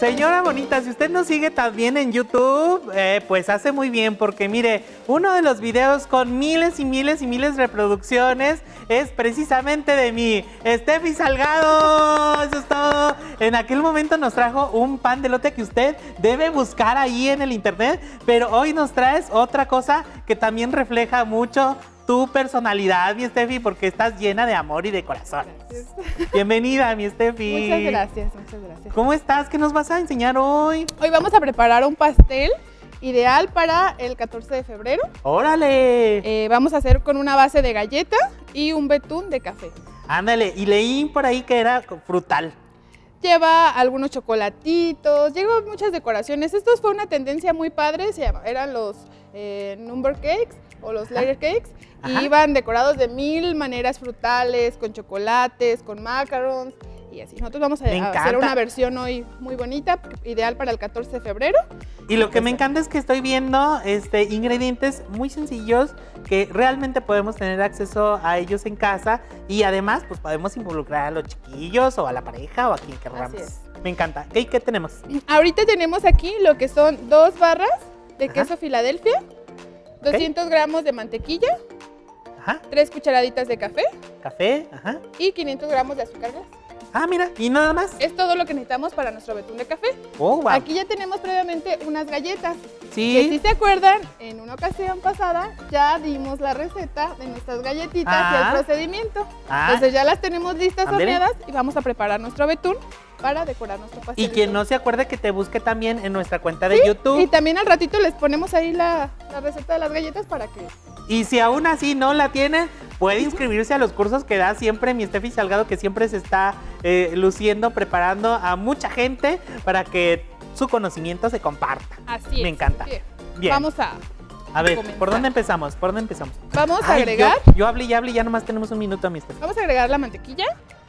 Señora bonita, si usted nos sigue también en YouTube, pues hace muy bien, porque mire, uno de los videos con miles y miles y miles de reproducciones es precisamente de mi Steffi Salgado. Eso es todo. En aquel momento nos trajo un pan de elote que usted debe buscar ahí en el internet, pero hoy nos traes otra cosa que también refleja mucho tu personalidad, mi Steffi, porque estás llena de amor y de corazón. Gracias. Bienvenida, mi Steffi. Muchas gracias, muchas gracias. ¿Cómo estás? ¿Qué nos vas a enseñar hoy? Hoy vamos a preparar un pastel ideal para el 14 de febrero. ¡Órale! Vamos a hacer con una base de galleta y un betún de café. Ándale, y leí por ahí que era frutal. Lleva algunos chocolatitos, lleva muchas decoraciones. Esto fue una tendencia muy padre, eran los number cakes o los layer cakes. Y iban decorados de 1000 maneras frutales, con chocolates, con macarons y así. Nosotros vamos a hacer una versión hoy muy bonita, ideal para el 14 de febrero. Y lo que me encanta es que estoy viendo ingredientes muy sencillos que realmente podemos tener acceso a ellos en casa y además pues podemos involucrar a los chiquillos o a la pareja o a quien queramos. Me encanta. ¿Qué tenemos? Ahorita tenemos aquí lo que son 2 barras de queso Filadelfia, 200 gramos de mantequilla, 3 cucharaditas de café, y 500 gramos de azúcar glass. Ah, mira, ¿y nada más? Es todo lo que necesitamos para nuestro betún de café. Oh, wow. Aquí ya tenemos previamente unas galletas. Sí. Que si se acuerdan, en una ocasión pasada ya dimos la receta de nuestras galletitas y el procedimiento. Entonces ya las tenemos listas, horneadas, y vamos a preparar nuestro betún para decorar nuestro pastel. Y quien no se acuerde, que te busque también en nuestra cuenta de YouTube. Y también al ratito les ponemos ahí la receta de las galletas para que... Y si aún así no la tiene, puede inscribirse a los cursos que da siempre mi Steffi Salgado, que siempre se está luciendo, preparando a mucha gente para que su conocimiento se comparta. Así es. Me encanta. Bien. Vamos a ver, comenzar. ¿por dónde empezamos? Vamos a agregar... Yo hablé y hablé y ya nomás tenemos un minuto, mi Steffi. Vamos a agregar la mantequilla.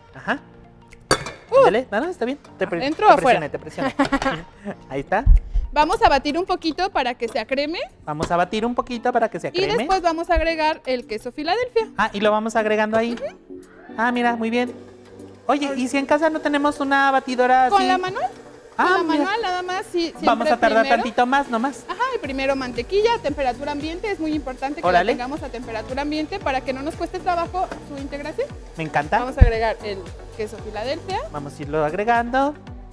Dale, no, está bien. ¿Dentro o afuera? Te presioné. Ahí está. Vamos a batir un poquito para que se acreme. Y después vamos a agregar el queso Filadelfia. Y lo vamos agregando ahí. Mira, muy bien. Oye, ¿y si en casa no tenemos una batidora así? ¿Con la manual? Con la manual nada más. Vamos a tardar tantito más nomás. Y primero mantequilla a temperatura ambiente. Es muy importante que la tengamos a temperatura ambiente para que no nos cueste trabajo su integración. Me encanta. Vamos a agregar el queso Filadelfia. Vamos a irlo agregando.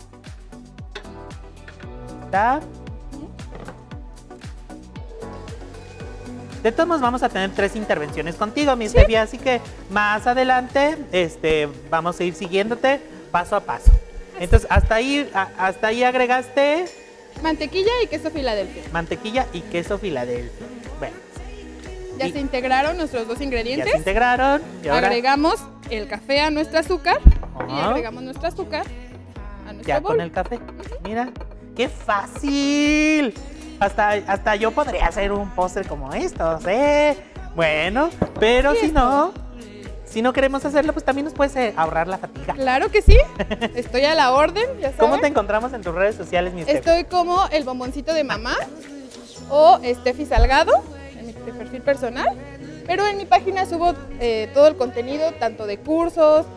De todos modos vamos a tener 3 intervenciones contigo, mi Steffi, así que más adelante vamos a ir siguiéndote paso a paso. Entonces, hasta ahí agregaste mantequilla y queso Filadelfia. Bueno. Ya se integraron nuestros 2 ingredientes. Ya se integraron. Y ahora agregamos el café a nuestro azúcar. Y agregamos nuestro azúcar a nuestro bol. Con el café. Mira. ¡Qué fácil! Hasta yo podría hacer un postre como estos, ¿eh? Bueno, pero si no queremos hacerlo, pues también nos puedes ahorrar la fatiga. Claro que sí. Estoy a la orden, ya saben. ¿Cómo te encontramos en tus redes sociales, mi Steffi? Estoy como el bomboncito de mamá o Steffi Salgado en mi perfil personal. Pero en mi página subo todo el contenido, tanto de cursos,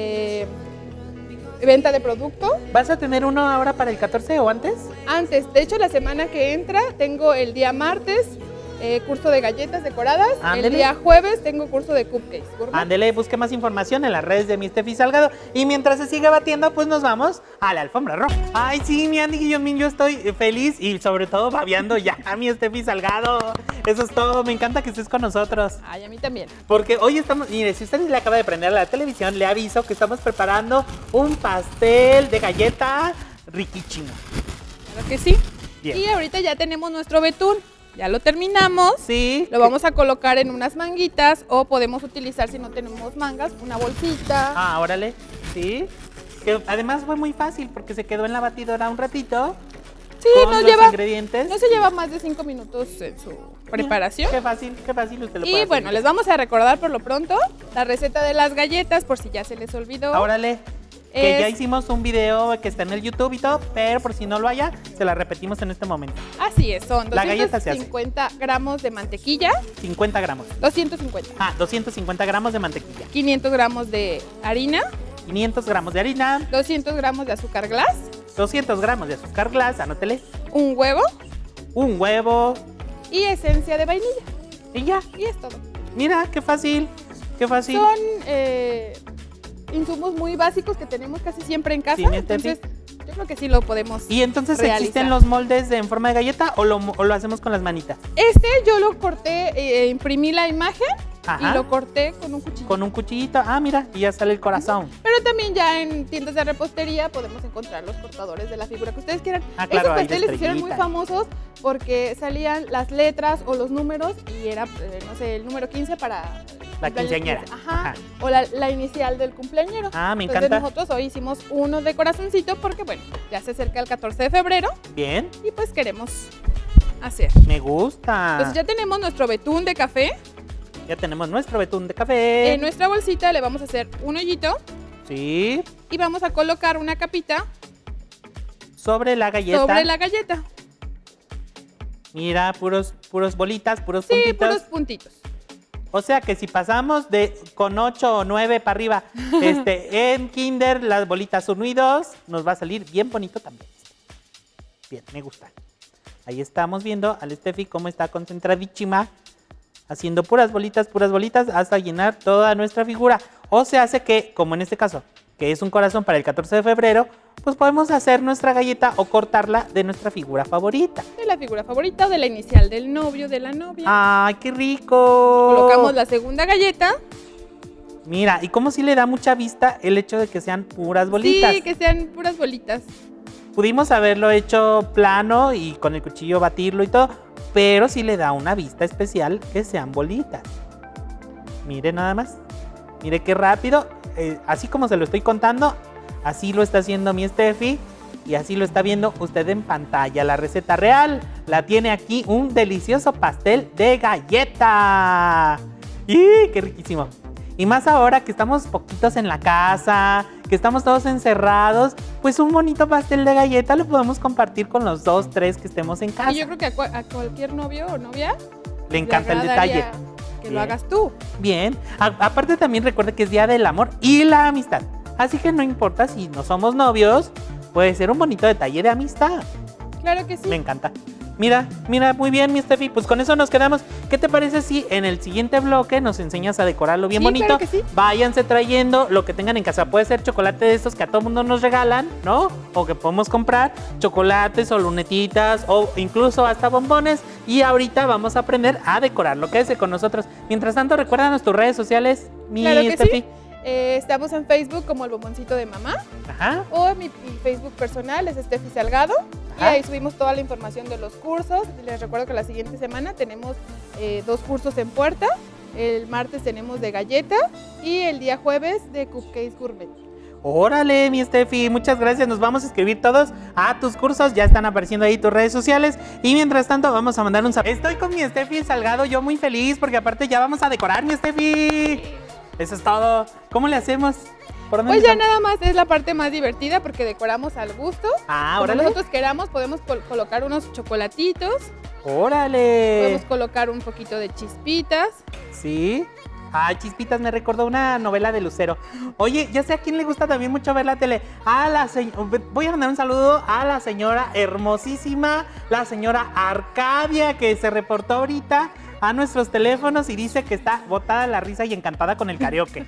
venta de producto. ¿Vas a tener uno ahora para el 14 o antes? Antes, de hecho la semana que entra tengo el día martes curso de galletas decoradas. El día jueves tengo curso de cupcakes. Ándele, busque más información en las redes de mi Steffi Salgado. Y mientras se sigue batiendo, pues nos vamos a la alfombra roja. Ay, sí, mi Andy Guillomín, yo estoy feliz y sobre todo babeando ya a mi Steffi Salgado. Eso es todo, me encanta que estés con nosotros. Ay, a mí también. Porque hoy estamos, mire, si usted le acaba de prender a la televisión, le aviso que estamos preparando un pastel de galleta riquísimo. Claro que sí. Bien. Y ahorita ya tenemos nuestro betún. Ya lo terminamos. Sí. Lo vamos a colocar en unas manguitas o podemos utilizar, si no tenemos mangas, una bolsita. Órale. Sí. Que además fue muy fácil porque se quedó en la batidora un ratito. Sí, con los ingredientes. No se lleva más de 5 minutos en su preparación. Qué fácil usted lo puede hacer. Y bueno, les vamos a recordar por lo pronto la receta de las galletas por si ya se les olvidó. Órale. Que ya hicimos un video que está en el YouTube y todo, pero por si no lo haya, se la repetimos en este momento. Así es, son La galleta se hace. 250 gramos de mantequilla. 50 gramos. 250. 250 gramos de mantequilla. 500 gramos de harina. 500 gramos de harina. 200 gramos de azúcar glass. 200 gramos de azúcar glass, anótele. Un huevo. Un huevo. Y esencia de vainilla. Y ya. Y es todo. Mira, qué fácil. Qué fácil. Son insumos muy básicos que tenemos casi siempre en casa. Sí, entonces, yo creo que sí lo podemos ¿Y entonces realizar. existen los moldes en forma de galleta o lo hacemos con las manitas? Yo lo corté, imprimí la imagen. Ajá. Y lo corté con un cuchillo. Con un cuchillito. Ah, mira, y ya sale el corazón. Pero también ya en tiendas de repostería podemos encontrar los cortadores de la figura que ustedes quieran. Ah, claro, Esos hay de pasteles se hicieron muy estrellita. famosos porque salían las letras o los números y era, no sé, el número 15 para... La quinceañera. Ajá. Ajá. O la inicial del cumpleañero. Ah, me Entonces encanta. nosotros hoy hicimos uno de corazoncito porque, bueno, ya se acerca el 14 de febrero Bien, y pues queremos hacer. me gusta. Entonces ya tenemos nuestro betún de café. Ya tenemos nuestro betún de café. En nuestra bolsita le vamos a hacer un hoyito Sí, y vamos a colocar una capita sobre la galleta. sobre la galleta. Mira, puros bolitas, puros Sí, puntitos. puros puntitos. O sea que si pasamos con 8 o 9 para arriba, en Kinder, las bolitas 1 y 2, nos va a salir bien bonito también. Bien, me gusta. Ahí estamos viendo al Steffi cómo está concentradísima, haciendo puras bolitas hasta llenar toda nuestra figura. O se hace que, como en este caso, que es un corazón para el 14 de febrero, pues podemos hacer nuestra galleta o cortarla de nuestra figura favorita. De la figura favorita o de la inicial del novio, de la novia. ¡Ay, qué rico! Colocamos la segunda galleta. Mira, y como si le da mucha vista el hecho de que sean puras bolitas. Sí, que sean puras bolitas. Pudimos haberlo hecho plano y con el cuchillo batirlo y todo, pero sí le da una vista especial que sean bolitas. Mire nada más. Mire qué rápido. Así como se lo estoy contando, así lo está haciendo mi Steffi. Y así lo está viendo usted en pantalla. La receta real la tiene aquí, un delicioso pastel de galleta. ¡Y qué riquísimo! Y más ahora que estamos poquitos en la casa, que estamos todos encerrados, pues un bonito pastel de galleta lo podemos compartir con los 2, 3 que estemos en casa. Y yo creo que a cualquier novio o novia Le encanta el detalle. que Bien. lo hagas tú. Bien. Aparte también recuerde que es Día del Amor y la Amistad. Así que no importa si no somos novios, puede ser un bonito detalle de amistad. Claro que sí. Me encanta. Mira, muy bien, mi Steffi. Pues con eso nos quedamos. ¿Qué te parece si en el siguiente bloque nos enseñas a decorarlo bien Sí, bonito? claro que sí. Váyanse trayendo lo que tengan en casa. Puede ser chocolate de estos que a todo mundo nos regalan, ¿no? O que podemos comprar. Chocolates o lunetitas o incluso hasta bombones. Y ahorita vamos a aprender a decorarlo. Quédese con nosotros. Mientras tanto, recuérdanos tus redes sociales, mi Claro que Steffi. sí. Estamos en Facebook como El Bomboncito de Mamá. Ajá. O mi Facebook personal es Steffi Salgado. Y Ajá. ahí subimos toda la información de los cursos. Les recuerdo que la siguiente semana tenemos 2 cursos en puerta. El martes tenemos de galleta y el día jueves de cupcakes gourmet. Órale, mi Steffi, muchas gracias. Nos vamos a escribir todos a tus cursos. Ya están apareciendo ahí tus redes sociales. Y mientras tanto, vamos a mandar un saludo. Estoy con mi Steffi Salgado, yo muy feliz porque aparte ya vamos a decorar, mi Steffi. Eso es todo. ¿Cómo le hacemos? ¿Por dónde Pues ya empezamos? nada más es la parte más divertida porque decoramos al gusto. Ah, Como órale. nosotros queramos, podemos colocar unos chocolatitos, Órale. podemos colocar un poquito de chispitas. Sí. Ay, Chispitas, me recordó una novela de Lucero. Oye, ya sé a quién le gusta también mucho ver la tele. Voy a mandar un saludo a la señora hermosísima, la señora Arcadia, que se reportó ahorita a nuestros teléfonos y dice que está botada la risa y encantada con el karaoke.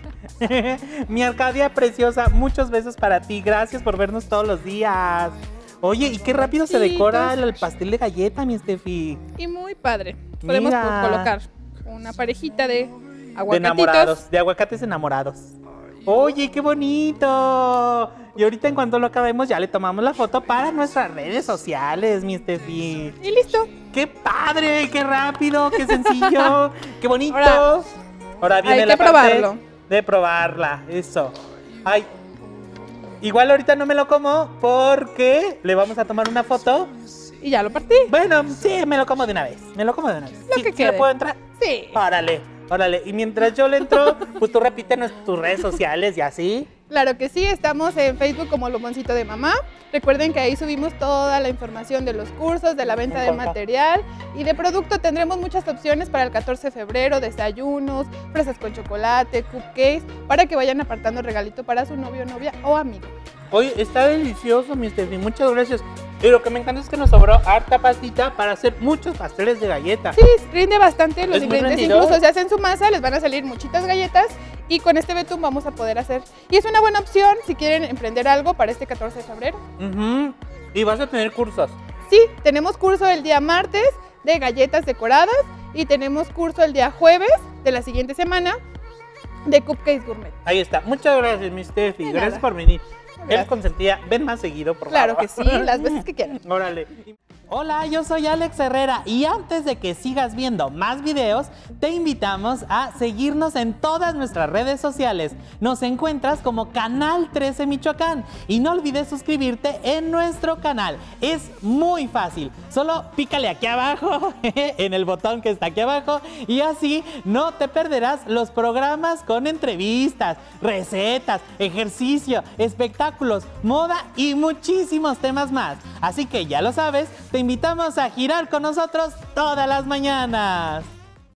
Mi Arcadia preciosa, muchos besos para ti. Gracias por vernos todos los días. Oye, y qué rápido se decora el pastel de galleta, mi Steffi. Y muy padre. Podemos Mira. colocar una parejita de De aguacatitos. enamorados, de aguacates enamorados. Oye, qué bonito. Y ahorita en cuanto lo acabemos ya le tomamos la foto para nuestras redes sociales, mi Steffi. Y listo. ¡Qué padre! ¡Qué rápido! ¡Qué sencillo! ¡Qué bonito! Ahora viene hay la que parte probarlo. de probarla. Eso. Ay. Igual ahorita no me lo como porque le vamos a tomar una foto. Y ya lo partí. Bueno, sí, me lo como de una vez. Me lo como de una vez. Lo ¿Sí, que sí le quede. puedo entrar? Sí. Órale, órale. Y mientras yo le entro, pues tú repítenos tus redes sociales y así. Claro que sí, estamos en Facebook como Lomoncito de Mamá. Recuerden que ahí subimos toda la información de los cursos, de la venta de material y de producto. Tendremos muchas opciones para el 14 de febrero, desayunos, fresas con chocolate, cupcakes, para que vayan apartando regalito para su novio, novia o amigo. Oye, está delicioso, mi Steffi, muchas gracias. Y lo que me encanta es que nos sobró harta pastita para hacer muchos pasteles de galletas. Sí, rinde bastante los Es muy ingredientes. rendidor. Incluso si hacen su masa, les van a salir muchitas galletas y con este betún vamos a poder hacer. Y es una buena opción si quieren emprender algo para este 14 de febrero. Y vas a tener cursos. Sí, tenemos curso el día martes de galletas decoradas y tenemos curso el día jueves de la siguiente semana de cupcakes gourmet. Ahí está. Muchas gracias, mi Steffi. De Gracias nada. por venir. Gracias. Eres consentida. Ven más seguido, por Claro favor. que sí, las veces que quieran. Órale. Hola, yo soy Alex Herrera y antes de que sigas viendo más videos, te invitamos a seguirnos en todas nuestras redes sociales. Nos encuentras como Canal 13 Michoacán y no olvides suscribirte en nuestro canal. Es muy fácil, solo pícale aquí abajo, en el botón que está aquí abajo y así no te perderás los programas con entrevistas, recetas, ejercicio, espectáculos, moda y muchísimos temas más. Así que ya lo sabes, te invitamos a girar con nosotros todas las mañanas.